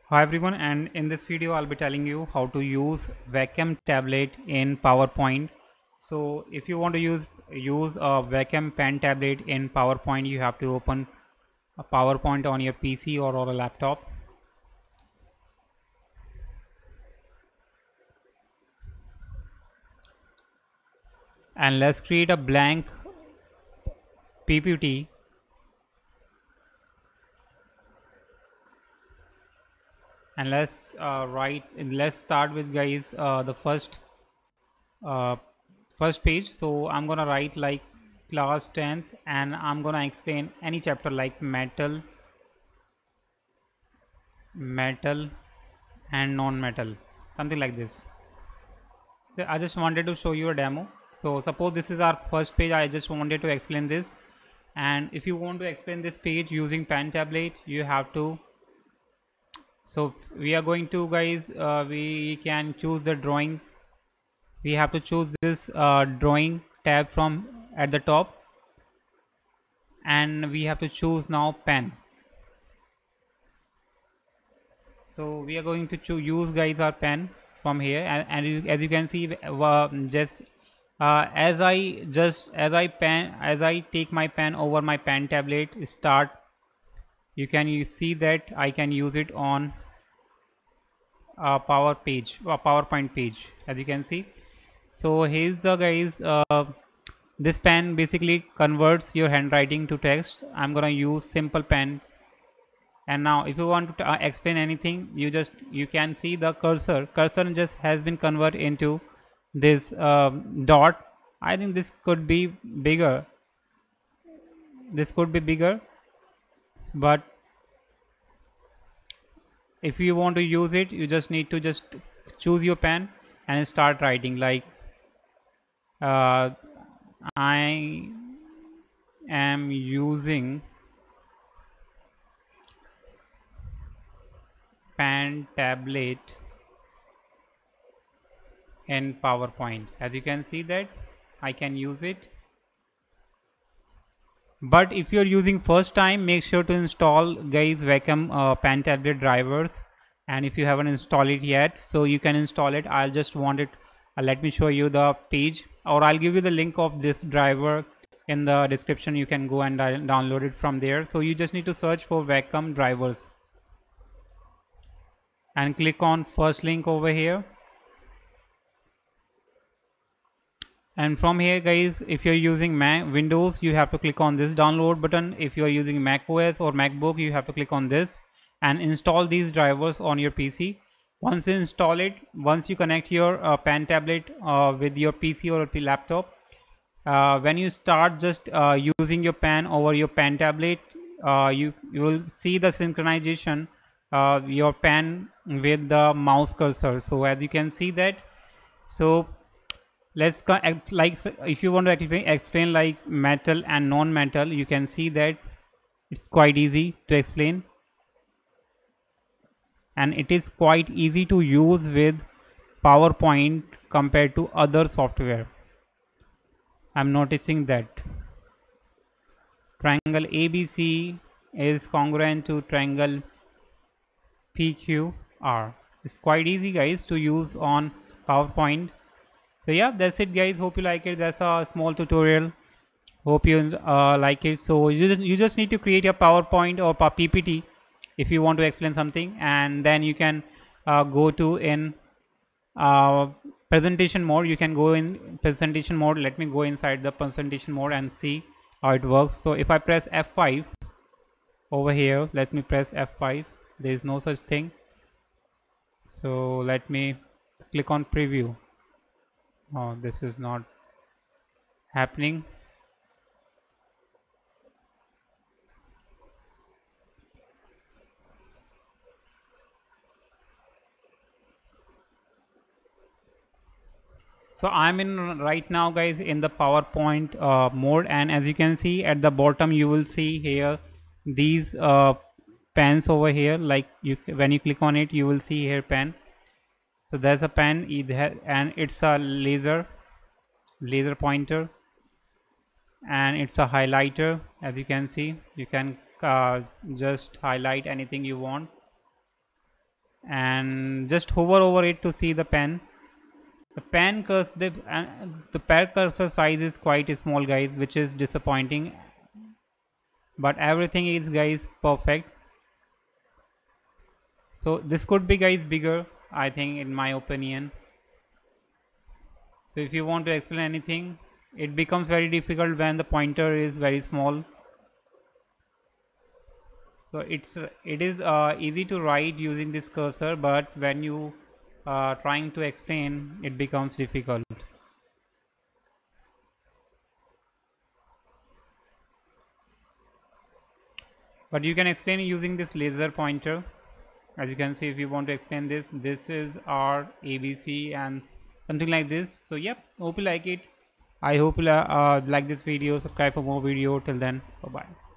Hi everyone, and in this video I'll be telling you how to use Wacom tablet in PowerPoint. So if you want to use a Wacom pen tablet in PowerPoint, you have to open a PowerPoint on your PC or on a laptop. And let's create a blank PPT. And let's start with guys the uh, first page. So I'm gonna write like class 10th, and I'm gonna explain any chapter like metal and non-metal, something like this. So I just wanted to show you a demo. So suppose this is our first page. I just wanted to explain this, and if you want to explain this page using pen tablet, you have to. So we are going to guys we can choose the drawing. We have to choose this drawing tab from at the top, and we have to choose now pen. So we are going to use guys our pen from here, and as you can see, as I take my pen over my pen tablet start, you can see that I can use it on a PowerPoint page, as you can see. So here's the guys, this pen basically converts your handwriting to text. I'm gonna use simple pen. And now if you want to explain anything, you can see the cursor just has been converted into this dot. I think this could be bigger, but if you want to use it, you just need to just choose your pen and start writing like I am using pen tablet in PowerPoint. As you can see that I can use it. But if you're using first time, make sure to install guys Wacom pen tablet drivers, and if you haven't installed it yet, so you can install it. I'll just want it, let me show you the page, or I'll give you the link of this driver in the description. You can go and download it from there. So you just need to search for Wacom drivers and click on first link over here. And from here guys, if you're using Windows, you have to click on this download button. If you're using Mac OS or MacBook, you have to click on this and install these drivers on your PC. Once you install it, once you connect your pen tablet with your PC or laptop, when you start just using your pen over your pen tablet, you will see the synchronization your pen with the mouse cursor. So as you can see that, so let's like if you want to explain like metal and non-metal, you can see that it's quite easy to explain, and it is quite easy to use with PowerPoint compared to other software. I'm noticing that triangle ABC is congruent to triangle PQR. It's quite easy guys to use on PowerPoint. So yeah, that's it guys, hope you like it. That's a small tutorial, hope you like it. So you just need to create a PowerPoint or PPT if you want to explain something, and then you can go to in presentation mode. You can go in presentation mode. Let me go inside the presentation mode and see how it works. So if I press F5 over here, let me press F5, there is no such thing. So let me click on preview. Oh, this is not happening. So I'm in right now guys in the PowerPoint mode, and as you can see at the bottom, you will see here these pens over here. Like when you click on it, you will see here pen. So there's a pen, and it's a laser pointer, and it's a highlighter. As you can see, you can just highlight anything you want. and just hover over it to see the pen. The pen cursor, the pen cursor size is quite small, guys, which is disappointing, but everything is, guys, perfect. So this could be, guys, bigger, I think, in my opinion. So if you want to explain anything, it becomes very difficult when the pointer is very small. So it is easy to write using this cursor, but when you trying to explain, it becomes difficult. But you can explain using this laser pointer. As you can see, if you want to explain this, this is R, ABC and something like this. So yep, hope you like it. I hope you like this video. Subscribe for more video. Till then, bye bye.